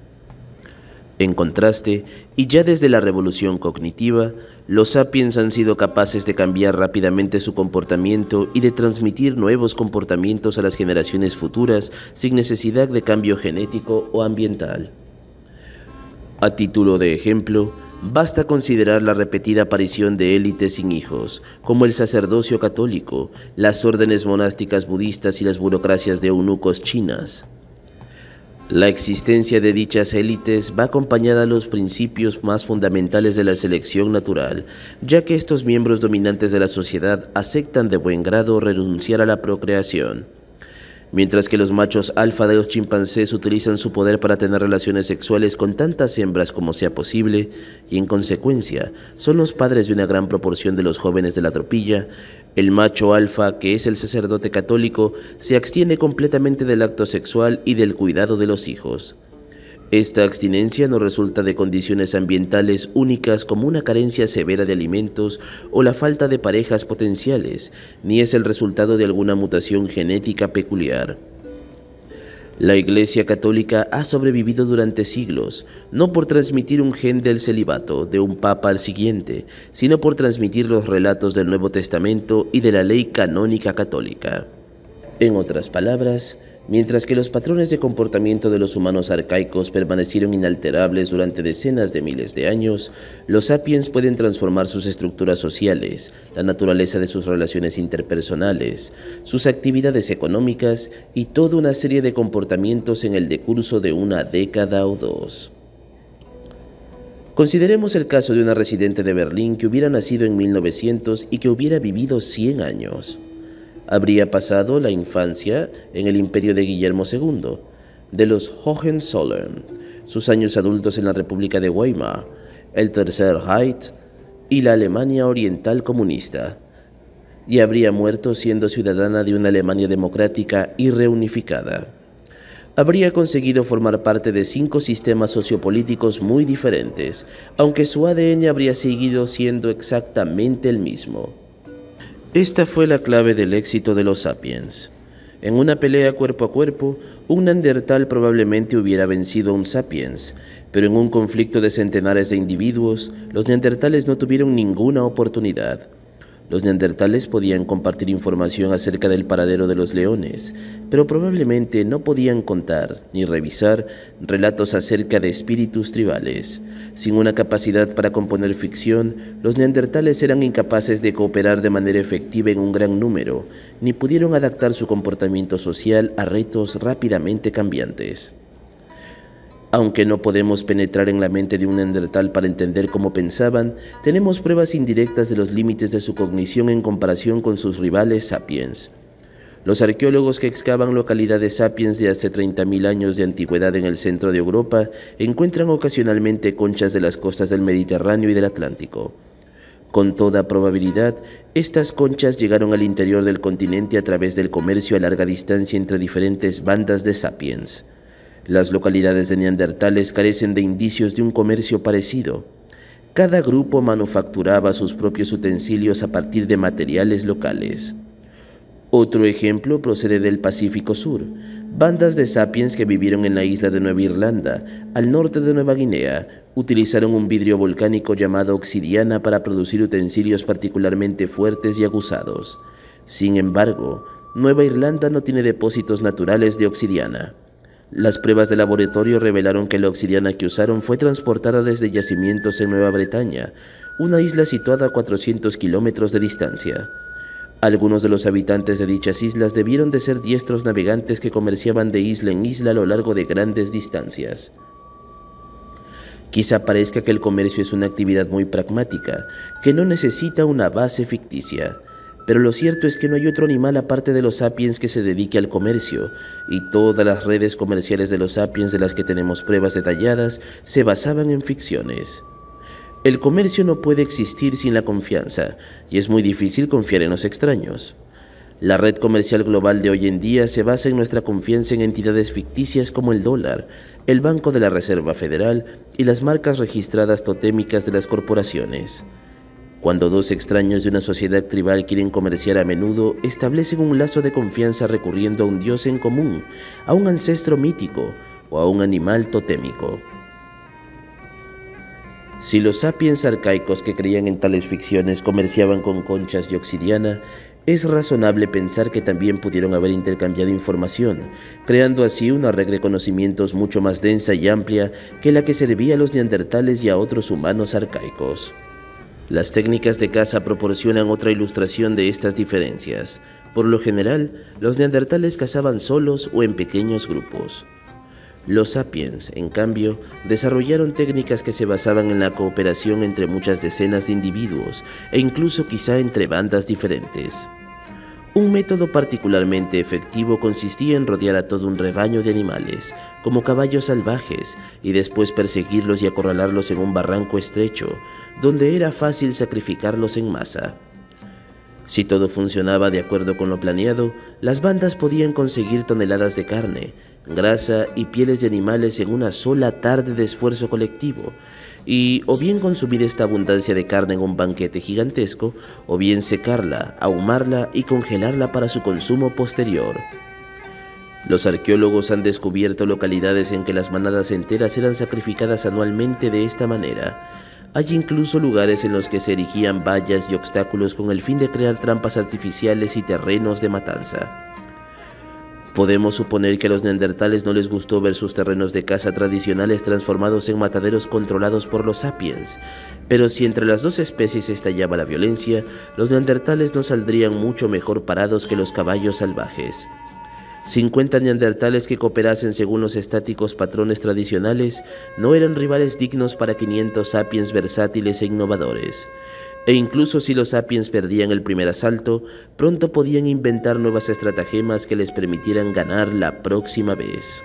En contraste, y ya desde la revolución cognitiva, los sapiens han sido capaces de cambiar rápidamente su comportamiento y de transmitir nuevos comportamientos a las generaciones futuras sin necesidad de cambio genético o ambiental. A título de ejemplo, basta considerar la repetida aparición de élites sin hijos, como el sacerdocio católico, las órdenes monásticas budistas y las burocracias de eunucos chinas. La existencia de dichas élites va acompañada de los principios más fundamentales de la selección natural, ya que estos miembros dominantes de la sociedad aceptan de buen grado renunciar a la procreación. Mientras que los machos alfa de los chimpancés utilizan su poder para tener relaciones sexuales con tantas hembras como sea posible, y en consecuencia son los padres de una gran proporción de los jóvenes de la tropilla, el macho alfa, que es el sacerdote católico, se abstiene completamente del acto sexual y del cuidado de los hijos. Esta abstinencia no resulta de condiciones ambientales únicas como una carencia severa de alimentos o la falta de parejas potenciales, ni es el resultado de alguna mutación genética peculiar. La Iglesia Católica ha sobrevivido durante siglos, no por transmitir un gen del celibato de un papa al siguiente, sino por transmitir los relatos del Nuevo Testamento y de la ley canónica católica. En otras palabras, mientras que los patrones de comportamiento de los humanos arcaicos permanecieron inalterables durante decenas de miles de años, los sapiens pueden transformar sus estructuras sociales, la naturaleza de sus relaciones interpersonales, sus actividades económicas y toda una serie de comportamientos en el decurso de una década o dos. Consideremos el caso de una residente de Berlín que hubiera nacido en mil novecientos y que hubiera vivido cien años. Habría pasado la infancia en el imperio de Guillermo segundo, de los Hohenzollern, sus años adultos en la República de Weimar, el Tercer Reich y la Alemania Oriental comunista, y habría muerto siendo ciudadana de una Alemania democrática y reunificada. Habría conseguido formar parte de cinco sistemas sociopolíticos muy diferentes, aunque su A D N habría seguido siendo exactamente el mismo. Esta fue la clave del éxito de los sapiens. En una pelea cuerpo a cuerpo, un neandertal probablemente hubiera vencido a un sapiens, pero en un conflicto de centenares de individuos, los neandertales no tuvieron ninguna oportunidad. Los neandertales podían compartir información acerca del paradero de los leones, pero probablemente no podían contar ni revisar relatos acerca de espíritus tribales. Sin una capacidad para componer ficción, los neandertales eran incapaces de cooperar de manera efectiva en un gran número, ni pudieron adaptar su comportamiento social a retos rápidamente cambiantes. Aunque no podemos penetrar en la mente de un neandertal para entender cómo pensaban, tenemos pruebas indirectas de los límites de su cognición en comparación con sus rivales sapiens. Los arqueólogos que excavan localidades sapiens de hace treinta mil años de antigüedad en el centro de Europa encuentran ocasionalmente conchas de las costas del Mediterráneo y del Atlántico. Con toda probabilidad, estas conchas llegaron al interior del continente a través del comercio a larga distancia entre diferentes bandas de sapiens. Las localidades de neandertales carecen de indicios de un comercio parecido. Cada grupo manufacturaba sus propios utensilios a partir de materiales locales. Otro ejemplo procede del Pacífico Sur. Bandas de sapiens que vivieron en la isla de Nueva Irlanda, al norte de Nueva Guinea, utilizaron un vidrio volcánico llamado obsidiana para producir utensilios particularmente fuertes y aguzados. Sin embargo, Nueva Irlanda no tiene depósitos naturales de obsidiana. Las pruebas de laboratorio revelaron que la obsidiana que usaron fue transportada desde yacimientos en Nueva Bretaña, una isla situada a cuatrocientos kilómetros de distancia. Algunos de los habitantes de dichas islas debieron de ser diestros navegantes que comerciaban de isla en isla a lo largo de grandes distancias. Quizá parezca que el comercio es una actividad muy pragmática, que no necesita una base ficticia, pero lo cierto es que no hay otro animal aparte de los sapiens que se dedique al comercio, y todas las redes comerciales de los sapiens de las que tenemos pruebas detalladas se basaban en ficciones. El comercio no puede existir sin la confianza, y es muy difícil confiar en los extraños. La red comercial global de hoy en día se basa en nuestra confianza en entidades ficticias como el dólar, el Banco de la Reserva Federal y las marcas registradas totémicas de las corporaciones. Cuando dos extraños de una sociedad tribal quieren comerciar a menudo, establecen un lazo de confianza recurriendo a un dios en común, a un ancestro mítico o a un animal totémico. Si los sapiens arcaicos que creían en tales ficciones comerciaban con conchas y obsidiana, es razonable pensar que también pudieron haber intercambiado información, creando así una red de conocimientos mucho más densa y amplia que la que servía a los neandertales y a otros humanos arcaicos. Las técnicas de caza proporcionan otra ilustración de estas diferencias. Por lo general, los neandertales cazaban solos o en pequeños grupos. Los sapiens, en cambio, desarrollaron técnicas que se basaban en la cooperación entre muchas decenas de individuos e incluso quizá entre bandas diferentes. Un método particularmente efectivo consistía en rodear a todo un rebaño de animales, como caballos salvajes, y después perseguirlos y acorralarlos en un barranco estrecho, donde era fácil sacrificarlos en masa. Si todo funcionaba de acuerdo con lo planeado, las bandas podían conseguir toneladas de carne, grasa y pieles de animales en una sola tarde de esfuerzo colectivo, y o bien consumir esta abundancia de carne en un banquete gigantesco, o bien secarla, ahumarla y congelarla para su consumo posterior. Los arqueólogos han descubierto localidades en que las manadas enteras eran sacrificadas anualmente de esta manera. Hay incluso lugares en los que se erigían vallas y obstáculos con el fin de crear trampas artificiales y terrenos de matanza. Podemos suponer que a los neandertales no les gustó ver sus terrenos de caza tradicionales transformados en mataderos controlados por los sapiens, pero si entre las dos especies estallaba la violencia, los neandertales no saldrían mucho mejor parados que los caballos salvajes. cincuenta neandertales que cooperasen según los estáticos patrones tradicionales no eran rivales dignos para quinientos sapiens versátiles e innovadores. E incluso si los sapiens perdían el primer asalto, pronto podían inventar nuevas estratagemas que les permitieran ganar la próxima vez.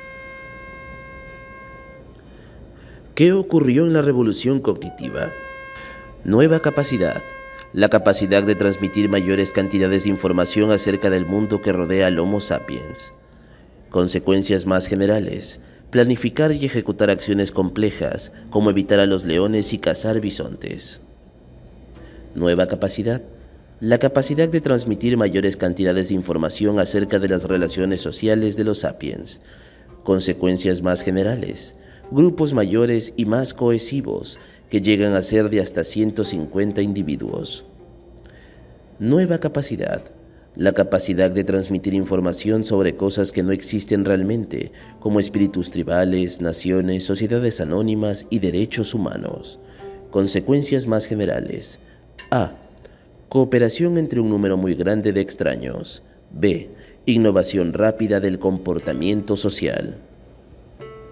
¿Qué ocurrió en la revolución cognitiva? Nueva capacidad. La capacidad de transmitir mayores cantidades de información acerca del mundo que rodea al Homo sapiens. Consecuencias más generales. Planificar y ejecutar acciones complejas, como evitar a los leones y cazar bisontes. Nueva capacidad. La capacidad de transmitir mayores cantidades de información acerca de las relaciones sociales de los sapiens. Consecuencias más generales. Grupos mayores y más cohesivos, que llegan a ser de hasta ciento cincuenta individuos. Nueva capacidad. La capacidad de transmitir información sobre cosas que no existen realmente, como espíritus tribales, naciones, sociedades anónimas y derechos humanos. Consecuencias más generales. A. Cooperación entre un número muy grande de extraños. B. Innovación rápida del comportamiento social.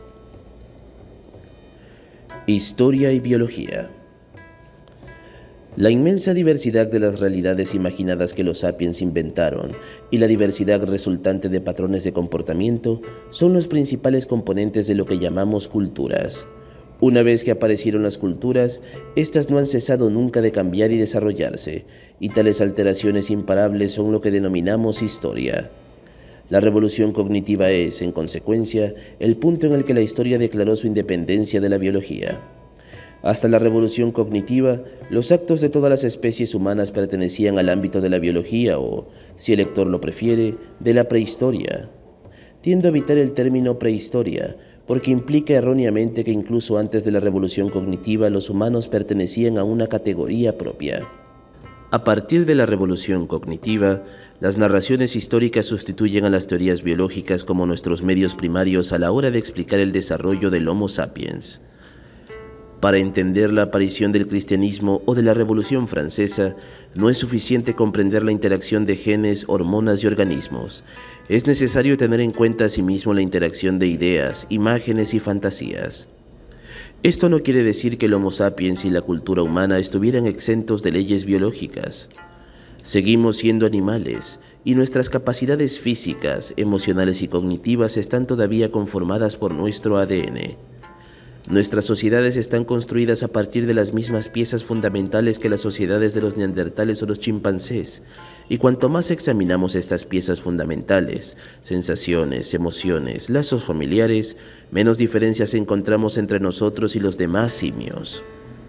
Historia y biología. La inmensa diversidad de las realidades imaginadas que los sapiens inventaron y la diversidad resultante de patrones de comportamiento son los principales componentes de lo que llamamos culturas. Una vez que aparecieron las culturas, éstas no han cesado nunca de cambiar y desarrollarse, y tales alteraciones imparables son lo que denominamos historia. La revolución cognitiva es, en consecuencia, el punto en el que la historia declaró su independencia de la biología. Hasta la revolución cognitiva, los actos de todas las especies humanas pertenecían al ámbito de la biología o, si el lector lo prefiere, de la prehistoria. Tiendo a evitar el término prehistoria, porque implica erróneamente que incluso antes de la revolución cognitiva los humanos pertenecían a una categoría propia. A partir de la revolución cognitiva, las narraciones históricas sustituyen a las teorías biológicas como nuestros medios primarios a la hora de explicar el desarrollo del Homo sapiens. Para entender la aparición del cristianismo o de la Revolución Francesa, no es suficiente comprender la interacción de genes, hormonas y organismos. Es necesario tener en cuenta asimismo la interacción de ideas, imágenes y fantasías. Esto no quiere decir que el Homo sapiens y la cultura humana estuvieran exentos de leyes biológicas. Seguimos siendo animales, y nuestras capacidades físicas, emocionales y cognitivas están todavía conformadas por nuestro A D N. Nuestras sociedades están construidas a partir de las mismas piezas fundamentales que las sociedades de los neandertales o los chimpancés, y cuanto más examinamos estas piezas fundamentales, sensaciones, emociones, lazos familiares, menos diferencias encontramos entre nosotros y los demás simios.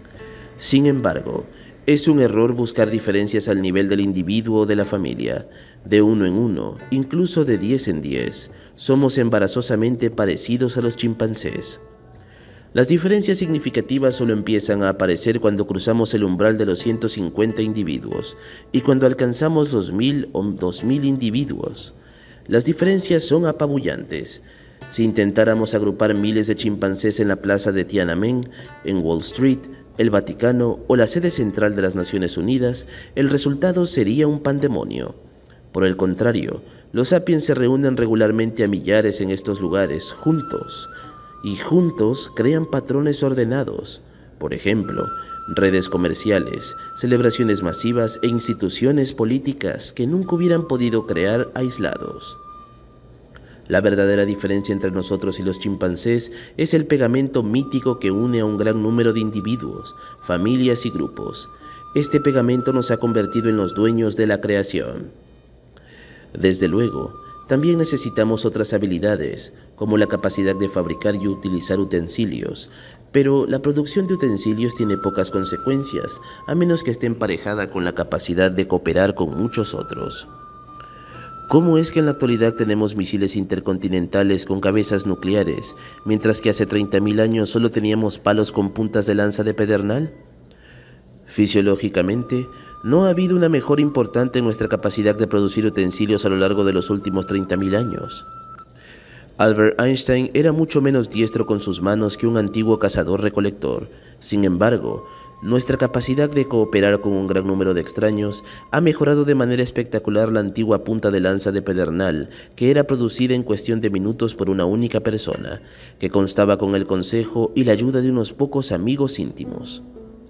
Sin embargo, es un error buscar diferencias al nivel del individuo o de la familia. De uno en uno, incluso de diez en diez, somos embarazosamente parecidos a los chimpancés. Las diferencias significativas solo empiezan a aparecer cuando cruzamos el umbral de los ciento cincuenta individuos y cuando alcanzamos los mil o dos mil individuos. Las diferencias son apabullantes. Si intentáramos agrupar miles de chimpancés en la plaza de Tiananmen, en Wall Street, el Vaticano o la sede central de las Naciones Unidas, el resultado sería un pandemonio. Por el contrario, los sapiens se reúnen regularmente a millares en estos lugares, juntos, y juntos crean patrones ordenados, por ejemplo, redes comerciales, celebraciones masivas e instituciones políticas que nunca hubieran podido crear aislados. La verdadera diferencia entre nosotros y los chimpancés es el pegamento mítico que une a un gran número de individuos, familias y grupos. Este pegamento nos ha convertido en los dueños de la creación. Desde luego, también necesitamos otras habilidades, como la capacidad de fabricar y utilizar utensilios, pero la producción de utensilios tiene pocas consecuencias, a menos que esté emparejada con la capacidad de cooperar con muchos otros. ¿Cómo es que en la actualidad tenemos misiles intercontinentales con cabezas nucleares, mientras que hace treinta mil años solo teníamos palos con puntas de lanza de pedernal? Fisiológicamente, no ha habido una mejora importante en nuestra capacidad de producir utensilios a lo largo de los últimos treinta mil años. Albert Einstein era mucho menos diestro con sus manos que un antiguo cazador-recolector. Sin embargo, nuestra capacidad de cooperar con un gran número de extraños ha mejorado de manera espectacular la antigua punta de lanza de pedernal, que era producida en cuestión de minutos por una única persona, que constaba con el consejo y la ayuda de unos pocos amigos íntimos.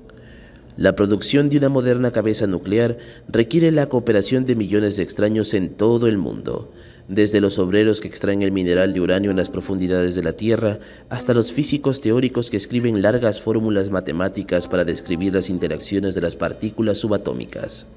La producción de una moderna cabeza nuclear requiere la cooperación de millones de extraños en todo el mundo, desde los obreros que extraen el mineral de uranio en las profundidades de la Tierra, hasta los físicos teóricos que escriben largas fórmulas matemáticas para describir las interacciones de las partículas subatómicas.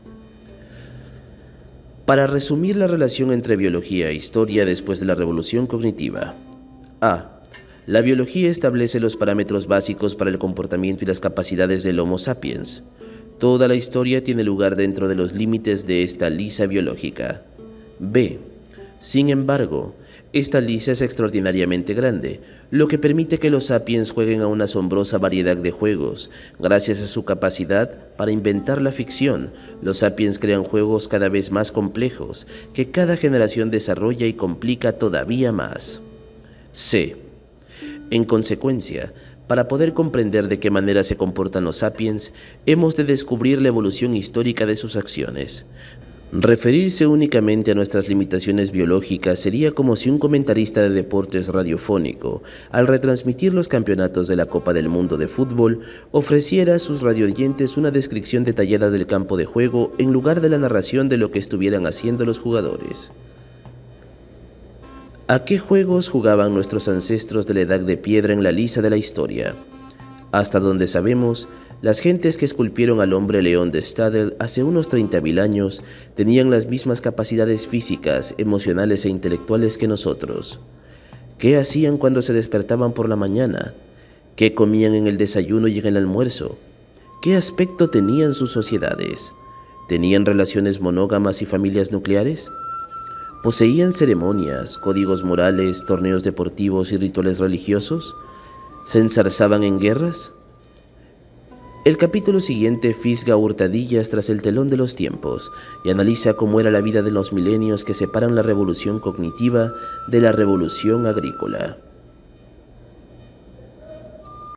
Para resumir la relación entre biología e historia después de la revolución cognitiva. A. La biología establece los parámetros básicos para el comportamiento y las capacidades del Homo sapiens. Toda la historia tiene lugar dentro de los límites de esta lisa biológica. B. Sin embargo, esta lisa es extraordinariamente grande, lo que permite que los sapiens jueguen a una asombrosa variedad de juegos. Gracias a su capacidad para inventar la ficción, los sapiens crean juegos cada vez más complejos, que cada generación desarrolla y complica todavía más. C. En consecuencia, para poder comprender de qué manera se comportan los sapiens, hemos de descubrir la evolución histórica de sus acciones. Referirse únicamente a nuestras limitaciones biológicas sería como si un comentarista de deportes radiofónico, al retransmitir los campeonatos de la Copa del Mundo de fútbol, ofreciera a sus radioyentes una descripción detallada del campo de juego en lugar de la narración de lo que estuvieran haciendo los jugadores. ¿A qué juegos jugaban nuestros ancestros de la Edad de Piedra en la lisa de la historia? Hasta donde sabemos, las gentes que esculpieron al hombre león de Stadel hace unos treinta mil años tenían las mismas capacidades físicas, emocionales e intelectuales que nosotros. ¿Qué hacían cuando se despertaban por la mañana? ¿Qué comían en el desayuno y en el almuerzo? ¿Qué aspecto tenían sus sociedades? ¿Tenían relaciones monógamas y familias nucleares? ¿Poseían ceremonias, códigos morales, torneos deportivos y rituales religiosos? ¿Se enzarzaban en guerras? El capítulo siguiente fisga hurtadillas tras el telón de los tiempos y analiza cómo era la vida de los milenios que separan la revolución cognitiva de la revolución agrícola.